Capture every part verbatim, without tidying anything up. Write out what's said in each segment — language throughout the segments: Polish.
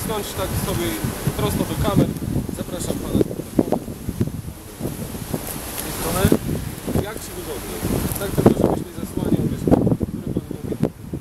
wcisnąć tak sobie prosto do kamer. Zapraszam pana. Z tej strony. Jak ci wygodnie? Tak tylko, żebyś nie zasłaniał, wiesz, który pan mówi.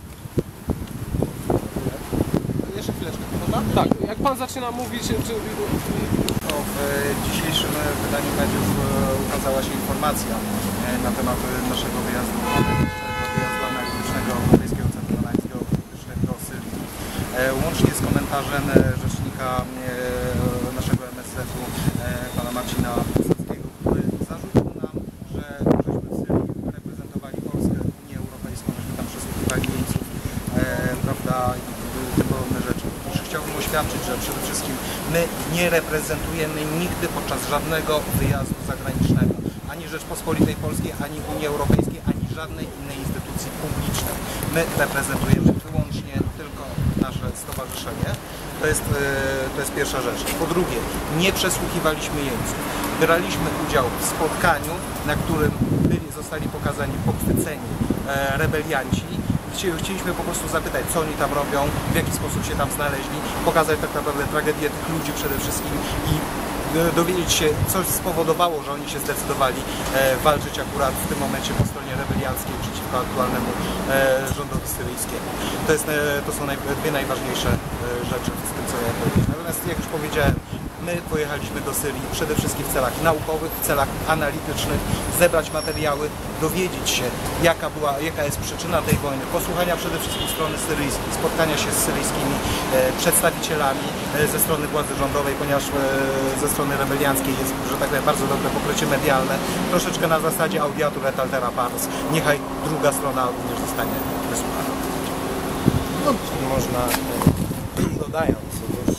Jeszcze chwileczkę, prawda? Tak, jak pan zaczyna mówić, czy... No, w dzisiejszym wydaniu mediów ukazała się informacja na temat naszego wyjazdu, wyjazdu analitycznego Europejskiego Centrum Analiz Geopolitycznych do Syrii. Łącznie z komentarzem rzecznika naszego M S Z-u, pana Marcina Posadzkiego, który zarzucił nam, że żeśmy w Syrii reprezentowali Polskę, Unię Europejską, żeśmy tam przesłuchiwali jeńców, prawda, i tym podobne rzeczy. Chciałbym oświadczyć, że przede wszystkim my nie reprezentujemy nigdy podczas żadnego wyjazdu zagranicznego ani Rzeczpospolitej Polskiej, ani Unii Europejskiej, ani żadnej innej instytucji publicznej. My reprezentujemy wyłącznie tylko nasze stowarzyszenie. To jest, to jest pierwsza rzecz. Po drugie, nie przesłuchiwaliśmy jeńców. Braliśmy udział w spotkaniu, na którym byli, zostali pokazani, pochwyceni rebelianci. Chcieliśmy po prostu zapytać, co oni tam robią, w jaki sposób się tam znaleźli, pokazać tak naprawdę tragedię tych ludzi przede wszystkim i dowiedzieć się, co spowodowało, że oni się zdecydowali e, walczyć akurat w tym momencie po stronie rebelianckiej przeciwko aktualnemu e, rządowi syryjskiemu. To, jest, e, to są naj, dwie najważniejsze e, rzeczy z tym, co ja powiedziałem. Natomiast, jak już powiedziałem, my pojechaliśmy do Syrii przede wszystkim w celach naukowych, w celach analitycznych, zebrać materiały, dowiedzieć się, jaka była, jaka jest przyczyna tej wojny, posłuchania przede wszystkim strony syryjskiej, spotkania się z syryjskimi e, przedstawicielami e, ze strony władzy rządowej, ponieważ e, ze strony rebelianckiej jest, że tak powiem, bardzo dobre pokrycie medialne, troszeczkę na zasadzie audiatur et altera pars. Niechaj druga strona również zostanie wysłuchana. No, można, dodając, otóż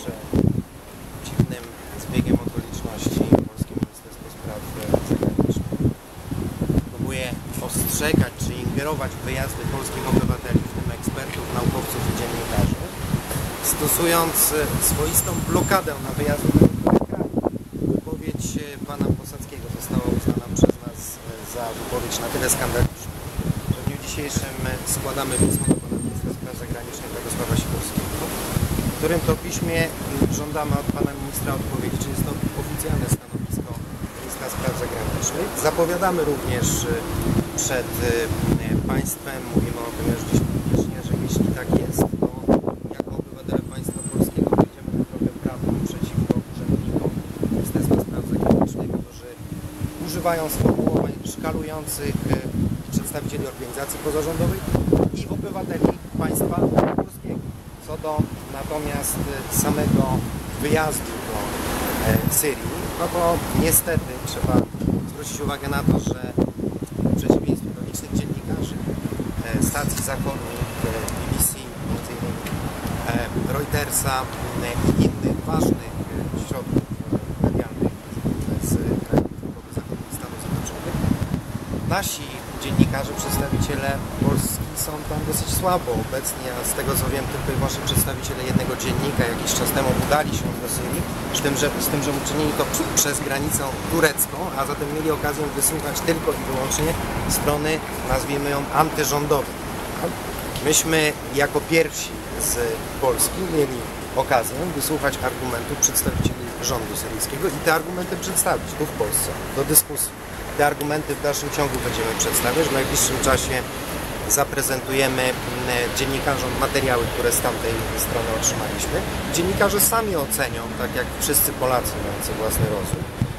dziwnym zbiegiem okoliczności Polskie Ministerstwo Spraw Zagranicznych próbuje ostrzegać czy ingerować w wyjazdy polskich obywateli, w tym ekspertów, naukowców i dziennikarzy, stosując swoistą blokadę na wyjazdy do tego kraju. Wypowiedź pana Posadzkiego została uznana przez nas za wypowiedź na tyle skandaliczną, że w dniu dzisiejszym składamy pismo do pana ministra spraw zagranicznych Radosława Sikorskiego, w którym to piśmie żądamy od pana ministra odpowiedzi, czy jest to oficjalne stanowisko ministra spraw zagranicznych. Zapowiadamy również przed państwem, mówimy o tym już dziś publicznie, że jeśli tak jest, to jako obywatele państwa polskiego wyjdziemy na drogę prawną przeciwko urzędnikom Ministerstwa Spraw Zagranicznych, którzy używają sformułowań szkalujących przedstawicieli organizacji pozarządowych i obywateli państwa polskiego. Co do natomiast samego wyjazdu do e, Syrii, no to niestety trzeba zwrócić uwagę na to, że w przeciwieństwie do licznych dziennikarzy, e, stacji zachodnich, e, B B C, między innymi e, Reutersa e, i innych ważnych e, środków medialnych z krajów Europy Zachodniej i Stanów Zjednoczonych, nasi dziennikarze, przedstawiciele Polski są tam dosyć słabo obecni, a z tego co wiem, tylko i wyłącznie przedstawiciele jednego dziennika jakiś czas temu udali się do Syrii, z tym, że, z tym, że uczynili to przez granicę turecką, a zatem mieli okazję wysłuchać tylko i wyłącznie strony, nazwijmy ją, antyrządowej. Myśmy jako pierwsi z Polski mieli okazję wysłuchać argumentów przedstawicieli rządu syryjskiego i te argumenty przedstawić tu w Polsce do dyskusji. Te argumenty w dalszym ciągu będziemy przedstawiać. W najbliższym czasie zaprezentujemy dziennikarzom materiały, które z tamtej strony otrzymaliśmy. Dziennikarze sami ocenią, tak jak wszyscy Polacy mający własny rozum,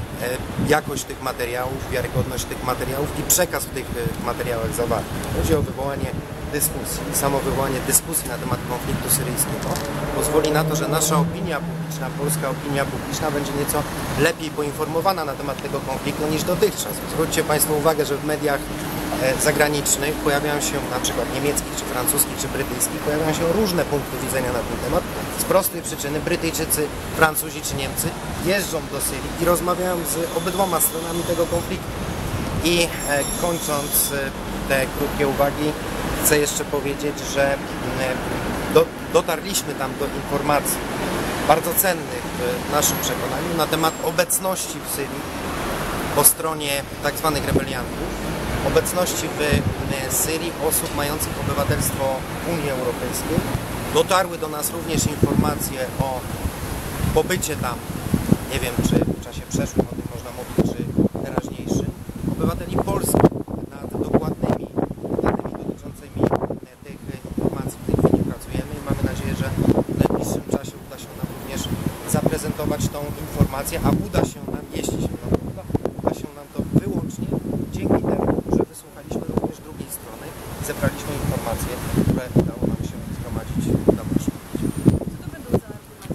jakość tych materiałów, wiarygodność tych materiałów i przekaz w tych materiałach zawarty. Chodzi o wywołanie dyskusji. Samo wywołanie dyskusji na temat konfliktu syryjskiego pozwoli na to, że nasza opinia publiczna, polska opinia publiczna będzie nieco lepiej poinformowana na temat tego konfliktu niż dotychczas. Zwróćcie Państwo uwagę, że w mediach zagranicznych pojawiają się na przykład niemieckich, czy francuskich, czy brytyjskich, pojawiają się różne punkty widzenia na ten temat. Z prostej przyczyny Brytyjczycy, Francuzi czy Niemcy jeżdżą do Syrii i rozmawiają z obydwoma stronami tego konfliktu. I e, kończąc e, te krótkie uwagi, chcę jeszcze powiedzieć, że e, do, dotarliśmy tam do informacji bardzo cennych w naszym przekonaniu na temat obecności w Syrii po stronie tak zwanych rebeliantów, obecności w Syrii osób mających obywatelstwo Unii Europejskiej Dotarły do nas również informacje o pobycie tam, nie wiem czy w czasie przeszłym, o tym można mówić, czy teraźniejszym, obywateli Polski nad dokładnymi danymi dotyczącymi tych informacji. W tej chwili pracujemy i mamy nadzieję, że w najbliższym czasie uda się nam również zaprezentować tą informację, a uda się nam, jeśli się nam uda, uda się nam to wyłącznie dzięki temu, że wysłuchaliśmy również drugiej strony i zebraliśmy informacje, które udało nam się zgromadzić na Waszym. Co to będą za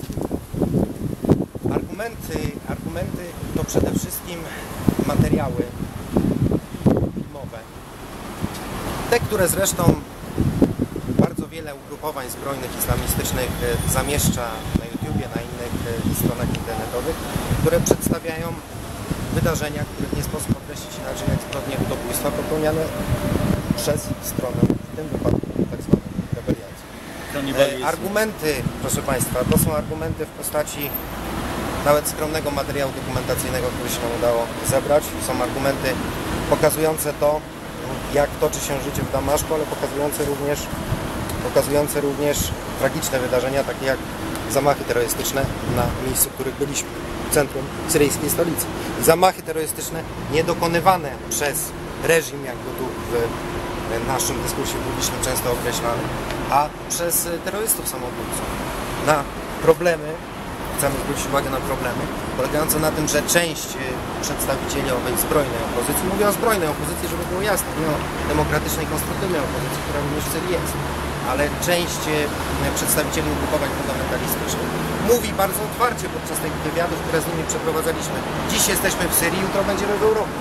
argumenty? Argumenty, argumenty to przede wszystkim materiały filmowe. Te, które zresztą bardzo wiele ugrupowań zbrojnych islamistycznych zamieszcza na YouTubie, na innych stronach internetowych, które przedstawiają wydarzenia, które nie sposób określić inaczej jak zbrodnie ludobójstwa popełniane przez stronę, w tym wypadku tak zwaną rebeliację. E, argumenty, proszę Państwa, to są argumenty w postaci nawet skromnego materiału dokumentacyjnego, który się nam udało zebrać. Są argumenty pokazujące to, jak toczy się życie w Damaszku, ale pokazujące również, pokazujące również tragiczne wydarzenia, takie jak zamachy terrorystyczne na miejscu, w których byliśmy, w centrum syryjskiej stolicy. Zamachy terrorystyczne niedokonywane przez reżim, jak go tu w naszym dyskursie publicznym często określany, a przez terrorystów samobójców. Na problemy, chcemy zwrócić uwagę na problemy, polegające na tym, że część przedstawicieli owej zbrojnej opozycji, mówię o zbrojnej opozycji, żeby było jasne, nie o demokratycznej, konstruktywnej opozycji, która również w Syrii jest, ale część przedstawicieli ugrupowań fundamentalistycznych mówi bardzo otwarcie podczas tych wywiadów, które z nimi przeprowadzaliśmy. Dziś jesteśmy w Syrii, jutro będziemy w Europie.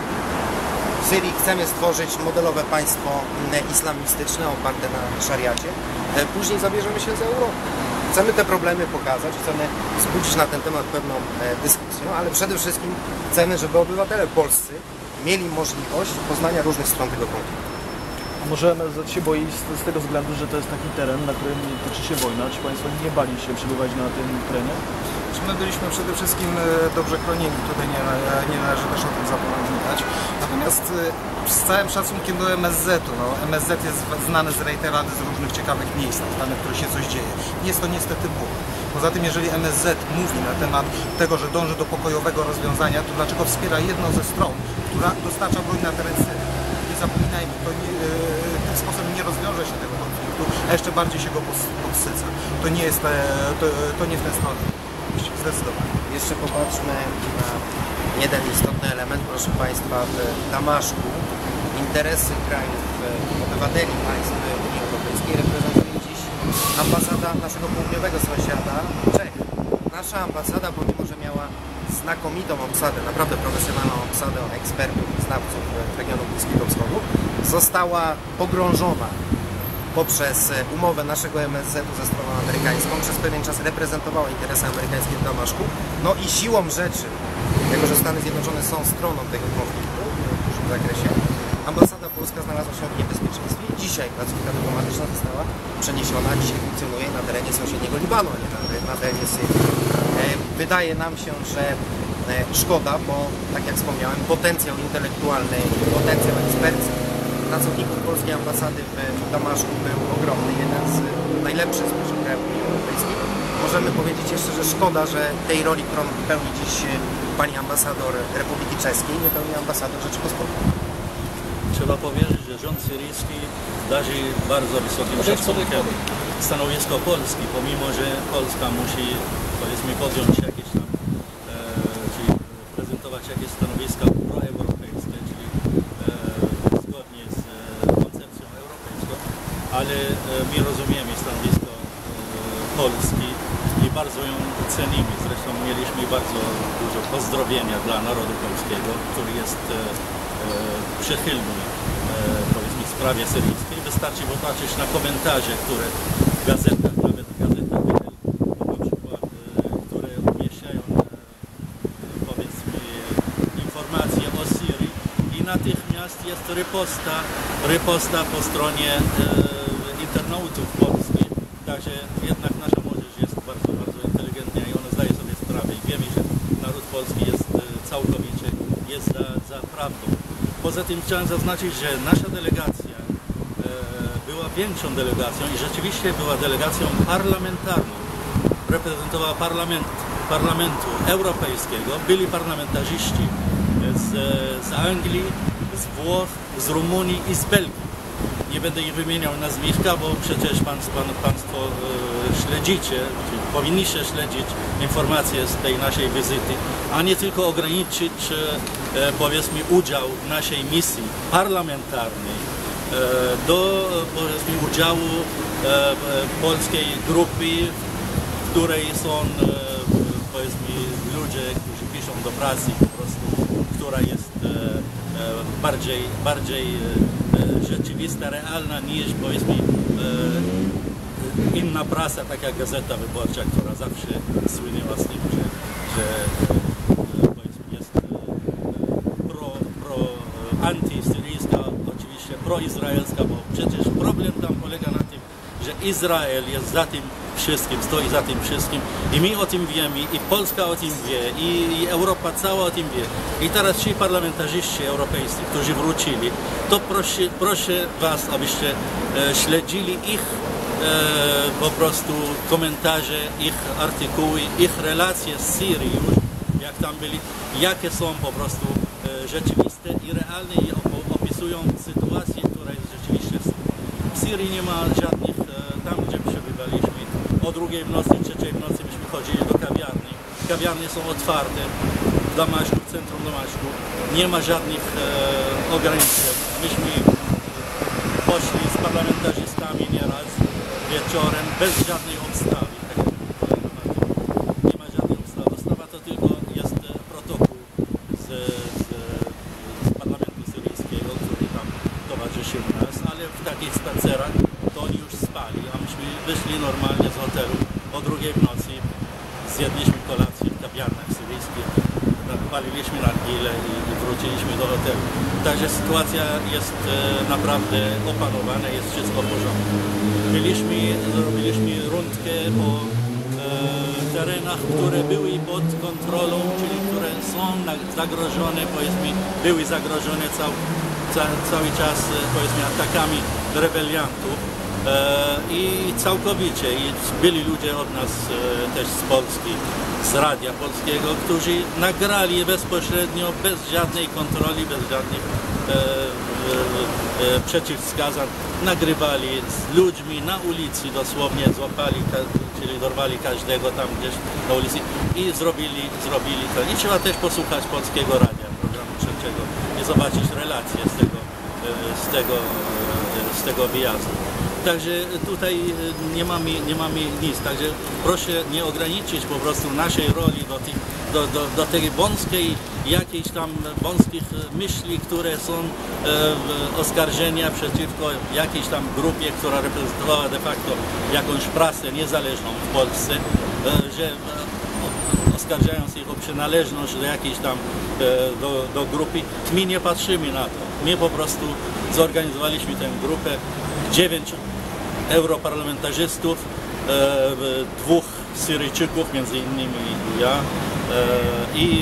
W Syrii chcemy stworzyć modelowe państwo islamistyczne oparte na szariacie, później zabierzemy się za Europę. Chcemy te problemy pokazać, chcemy wzbudzić na ten temat pewną dyskusję, ale przede wszystkim chcemy, żeby obywatele polscy mieli możliwość poznania różnych stron tego konfliktu. Może M S Z się boi z, z tego względu, że to jest taki teren, na którym toczy się wojna. Czy Państwo nie bali się przebywać na tym terenie? My byliśmy przede wszystkim dobrze chronieni, tutaj nie, nie należy też o tym zapominać. Natomiast z całym szacunkiem do M S Z-u, no, M S Z jest znany z rejterady z różnych ciekawych miejsc, tam, w których się coś dzieje. Jest to niestety błąd. Poza tym, jeżeli M S Z mówi na temat tego, że dąży do pokojowego rozwiązania, to dlaczego wspiera jedną ze stron, która dostarcza broń na teren Syrii? Nie zapominajmy, to nie, yy, tym sposobem nie rozwiąże się tego konfliktu, a jeszcze bardziej się go podsyca. To nie jest, to, to nie w tę stronę. Zdecydowanie. Jeszcze popatrzmy na jeden istotny element, proszę Państwa, w Damaszku interesy krajów, obywateli państw Unii Europejskiej reprezentuje dziś ambasada naszego południowego sąsiada, Czech. Nasza ambasada, pomimo że miała znakomitą obsadę, naprawdę profesjonalną obsadę ekspertów i znawców regionu Bliskiego Wschodu, została pogrążona poprzez umowę naszego M S Z-u ze stroną amerykańską, przez pewien czas reprezentowała interesy amerykańskie w Damaszku. No i siłą rzeczy, jako że Stany Zjednoczone są stroną tego konfliktu w dużym zakresie, ambasada polska znalazła się w niebezpieczeństwie i dzisiaj placówka dyplomatyczna została przeniesiona, dzisiaj funkcjonuje na terenie sąsiedniego Libanu, a nie na, na terenie Syrii. Wydaje nam się, że szkoda, bo tak jak wspomniałem, potencjał intelektualny i potencjał ekspercki pracowników polskiej ambasady w Damaszku był ogromny, jeden z najlepszych spośród krajów Unii Europejskiej. Możemy powiedzieć jeszcze, że szkoda, że tej roli, którą pełni dziś pani ambasador Republiki Czeskiej, nie pełni ambasador Rzeczypospolitej. Trzeba powiedzieć, że rząd syryjski darzy bardzo wysokim szacunkiem stanowisko Polski, pomimo że Polska musi, powiedzmy, podjąć jakieś tam, e, czyli prezentować jakieś stanowiska proeuropejskie, czyli e, zgodnie z e, koncepcją europejską, ale e, my rozumiemy stanowisko e, Polski i bardzo ją cenimy. Zresztą mieliśmy bardzo dużo pozdrowienia dla narodu polskiego, który jest e, przychylny powiedzmy w sprawie syryjskiej. Wystarczy popatrzeć na komentarze, które w gazetach, nawet w gazetach na przykład, które umieściają powiedzmy informacje o Syrii i natychmiast jest riposta, riposta po stronie internautów polskich. Także jednak nasza młodzież jest bardzo, bardzo inteligentna i ona zdaje sobie sprawę i wiemy, że naród polski jest całkowicie jest za, za prawdą. Poza tym chciałem zaznaczyć, że nasza delegacja e, była większą delegacją i rzeczywiście była delegacją parlamentarną. Reprezentowała parlament, Parlamentu Europejskiego, byli parlamentarzyści z, z Anglii, z Włoch, z Rumunii i z Belgii. Nie będę ich wymieniał nazwiska, bo przecież pan, pan, Państwo e, śledzicie, czy powinniście śledzić informacje z tej naszej wizyty, a nie tylko ograniczyć, e, powiedzmy, udział w naszej misji parlamentarnej e, do, powiedzmy, udziału e, polskiej grupy, w której są, e, powiedzmy, ludzie, którzy piszą do pracy po prostu, która jest e, e, bardziej, bardziej e, rzeczywista, realna niż, powiedzmy, e, inna prasa, tak jak Gazeta Wyborcza, która zawsze słynęła z tym, że, że e, powiedzmy, jest e, pro, pro antysyryjska, oczywiście proizraelska, bo przecież problem tam polega na tym, że Izrael jest za tym wszystkim, stoi za tym wszystkim i my o tym wiemy, i Polska o tym wie, i, i Europa cała o tym wie. I teraz ci parlamentarzyści europejscy, którzy wrócili, to proszę, proszę Was, abyście e, śledzili ich e, po prostu komentarze, ich artykuły, ich relacje z Syrii już, jak tam byli, jakie są po prostu e, rzeczywiste i realne i opisują sytuację, która jest rzeczywiście w Syrii. W Syrii nie ma żadnych, e, tam gdzie przebywaliśmy, o drugiej w nocy, trzeciej w nocy myśmy chodzili do kawiarni. Kawiarnie są otwarte w Damaszku, w centrum Damaszku. Nie ma żadnych e, ograniczeń. Myśmy poszli z parlamentarzystami nieraz wieczorem bez żadnej obstawy. Tak jak polega na tym. Nie ma żadnej obstawy. Obstawa to tylko jest e, protokół z, z, z parlamentu syryjskiego, który tam towarzyszył nas, ale w takich spacerach to oni już spali, a myśmy wyszli normalnie z hotelu o drugiej w nocy, zjedliśmy kolację w kawiarniach syryjskich, paliliśmy nargile i, i wróciliśmy do hotelu. Także sytuacja jest e, naprawdę opanowana, jest wszystko w porządku. Byliśmy, zrobiliśmy rundkę po e, terenach, które były pod kontrolą, czyli które są na, zagrożone, powiedzmy, były zagrożone cał, ca, cały czas, powiedzmy, atakami rebeliantów. I całkowicie, i byli ludzie od nas też z Polski, z Radia Polskiego, którzy nagrali bezpośrednio, bez żadnej kontroli, bez żadnych e, e, e, przeciwwskazań, nagrywali z ludźmi na ulicy, dosłownie złapali, czyli dorwali każdego tam gdzieś na ulicy i zrobili, zrobili to. I trzeba też posłuchać Polskiego Radia, programu trzeciego, i zobaczyć relacje z tego, z tego, z tego wyjazdu. Także tutaj nie mamy, nie mamy nic, także proszę nie ograniczyć po prostu naszej roli do, tych, do, do, do tej wąskiej, jakiejś tam wąskich myśli, które są e, oskarżenia przeciwko jakiejś tam grupie, która reprezentowała de facto jakąś prasę niezależną w Polsce, e, że e, oskarżając ich o przynależność do jakiejś tam e, do, do grupy. My nie patrzymy na to, my po prostu zorganizowaliśmy tę grupę, dziewięć europarlamentarzystów, e, dwóch Syryjczyków, między innymi ja, e, i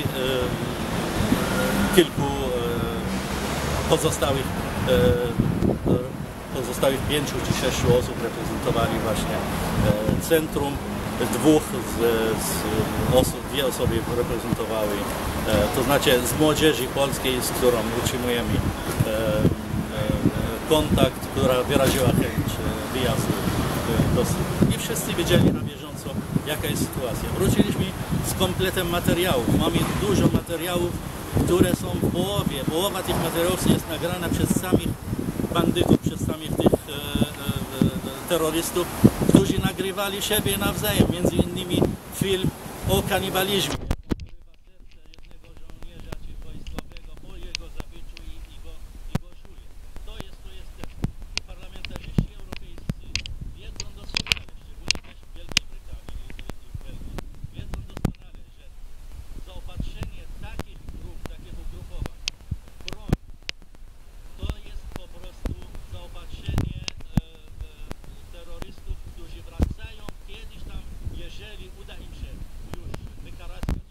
e, kilku e, pozostałych, e, pozostałych pięciu czy sześciu osób reprezentowali właśnie e, centrum. Dwóch z, z osób, dwie osoby reprezentowały, e, to znaczy z młodzieży polskiej, z którą utrzymujemy e, e, kontakt, która wyraziła chęć wyjazdu do Syrii. Nie wszyscy wiedzieli na bieżąco, jaka jest sytuacja. Wróciliśmy z kompletem materiałów. Mamy dużo materiałów, które są w połowie. Połowa tych materiałów jest nagrana przez samych bandytów, przez samych tych e, e, terrorystów, którzy nagrywali siebie nawzajem, między innymi film o kanibalizmie. Jeżeli uda im się już wykarać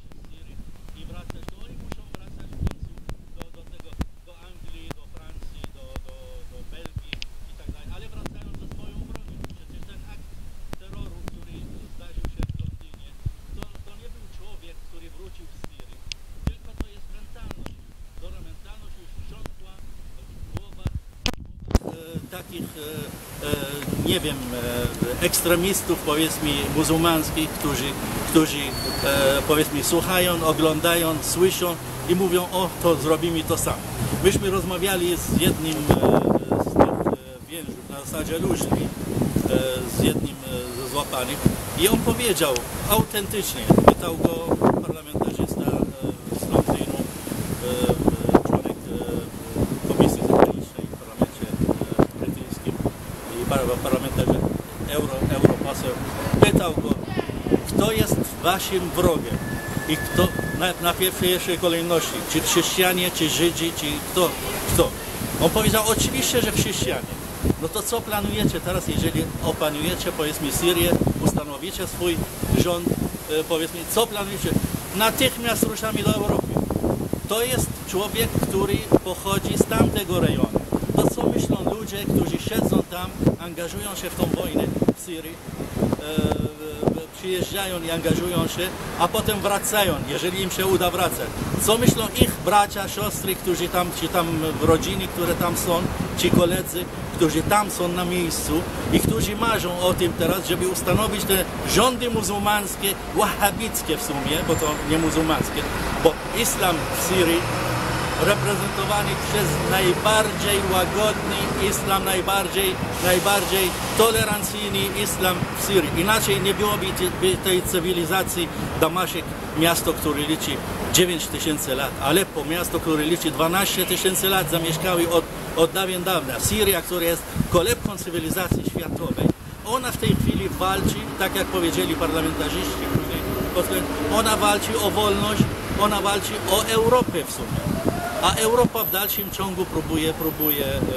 takich, e, e, nie wiem, e, ekstremistów, powiedzmy, muzułmańskich, którzy, którzy e, powiedzmy, słuchają, oglądają, słyszą i mówią, o, to zrobimy to samo. Myśmy rozmawiali z jednym e, z tych e, więźniów na zasadzie luźnej, e, z jednym e, z złapanych i on powiedział autentycznie, pytał go parlamentarzysta e, z Londynu, e, członek e, Komisji Zagranicznej w parlamencie e, brytyjskim i parlamentarze euro, europoseł, pytał go, kto jest waszym wrogiem i kto na, na pierwszej kolejności, czy chrześcijanie, czy Żydzi, czy kto, kto. On powiedział, oczywiście, że chrześcijanie. No to co planujecie teraz, jeżeli opanujecie, powiedzmy, Syrię, ustanowicie swój rząd, e, powiedzmy, co planujecie? Natychmiast ruszamy do Europy. To jest człowiek, który pochodzi z tamtego rejonu. To co myślą ludzie, którzy siedzą tam, angażują się w tą wojnę w Syrii, e, przyjeżdżają i angażują się, a potem wracają, jeżeli im się uda wracać. Co myślą ich bracia, siostry, którzy tam, czy tam rodziny, które tam są, ci koledzy, którzy tam są na miejscu i którzy marzą o tym teraz, żeby ustanowić te rządy muzułmańskie, wahhabickie w sumie, bo to nie muzułmańskie, bo islam w Syrii reprezentowany przez najbardziej łagodny islam, najbardziej, najbardziej tolerancyjny islam w Syrii. Inaczej nie byłoby tej cywilizacji. Damaszek, miasto, które liczy dziewięć tysięcy lat, Aleppo, miasto, które liczy dwanaście tysięcy lat, zamieszkały od, od dawien dawna. Syria, która jest kolebką cywilizacji światowej, ona w tej chwili walczy, tak jak powiedzieli parlamentarzyści, ona walczy o wolność, ona walczy o Europę w sumie. A Europa w dalszym ciągu próbuje, próbuje e,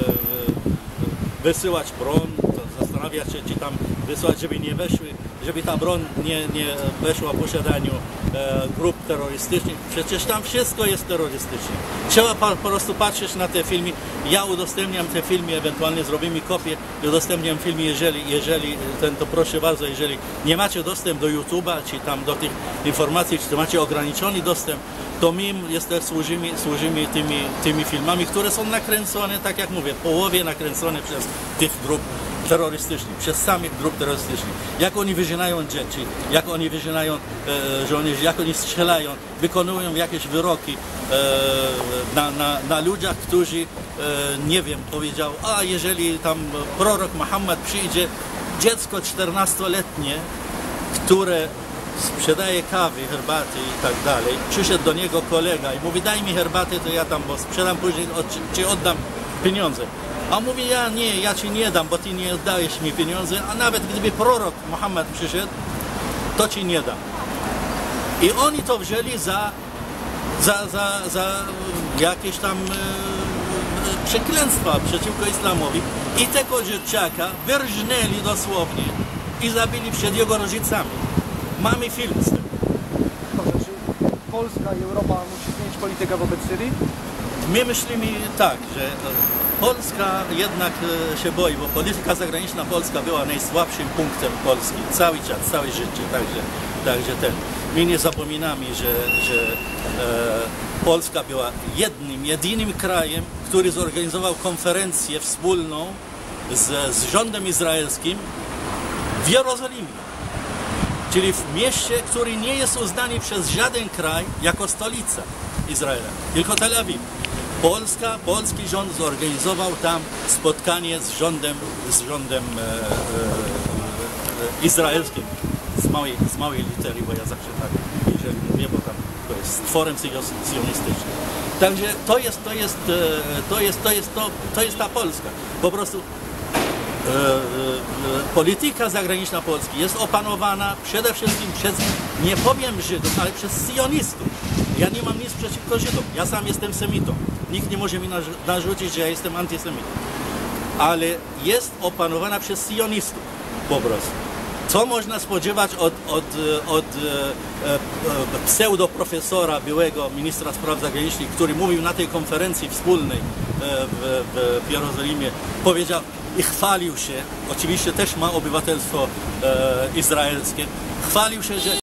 wysyłać broń, zastanawia się, czy tam wysłać, żeby nie weszły, żeby ta broń nie, nie weszła w posiadaniu e, grup terrorystycznych. Przecież tam wszystko jest terrorystyczne. Trzeba po, po prostu patrzeć na te filmy. Ja udostępniam te filmy, ewentualnie zrobimy kopię i udostępniam filmy, jeżeli, jeżeli ten, to proszę bardzo, jeżeli nie macie dostęp do YouTube'a, czy tam do tych informacji, czy macie ograniczony dostęp, to my jeszcze służymy, służymy tymi, tymi filmami, które są nakręcone, tak jak mówię, w połowie nakręcone przez tych grup terrorystycznych, przez samych grup terrorystycznych. Jak oni wyżynają dzieci, jak oni wyżynają e, żołnierzy, jak oni strzelają, wykonują jakieś wyroki e, na, na, na ludziach, którzy, e, nie wiem, powiedział, a jeżeli tam prorok Muhammad przyjdzie, dziecko czternastoletnie, które sprzedaje kawy, herbaty i tak dalej. Przyszedł do niego kolega i mówi, daj mi herbatę, to ja tam, bo sprzedam później, ci oddam pieniądze. A mówi, ja nie, ja ci nie dam, bo ty nie oddajesz mi pieniądze, a nawet gdyby prorok Muhammad przyszedł, to ci nie dam. I oni to wzięli za, za, za, za jakieś tam e, przekleństwa przeciwko islamowi i tego dzieciaka wyrżnęli dosłownie i zabili przed jego rodzicami. Mamy film z tym. Dobrze, czy Polska i Europa musi zmienić politykę wobec Syrii? My myślimy tak, że Polska jednak się boi, bo polityka zagraniczna Polska była najsłabszym punktem Polski cały czas, całe życie, także, także ten. My nie zapominamy, że, że e, Polska była jednym, jedynym krajem, który zorganizował konferencję wspólną z, z rządem izraelskim w Jerozolimie. Czyli w mieście, który nie jest uznany przez żaden kraj jako stolica Izraela, tylko Tel Awiw. Polska, polski rząd zorganizował tam spotkanie z rządem, z rządem e, e, e, izraelskim, z małej, z małej litery, bo ja zawsze tak, jeżeli mówię, bo tam to jest stworem sionistycznym. Także to jest, to jest, to jest, to jest, to, to jest ta Polska. Po prostu e, e, polityka zagraniczna Polski jest opanowana przede wszystkim przez, nie powiem Żydów, ale przez sionistów. Ja nie mam nic przeciwko Żydom, ja sam jestem semitą. Nikt nie może mi narzucić, że ja jestem antysemitą. Ale jest opanowana przez sionistów po prostu. Co można spodziewać od, od, od e, e, pseudoprofesora, byłego ministra spraw zagranicznych, który mówił na tej konferencji wspólnej e, w, w Jerozolimie, powiedział i chwalił się, oczywiście też ma obywatelstwo e, izraelskie, chwalił się, że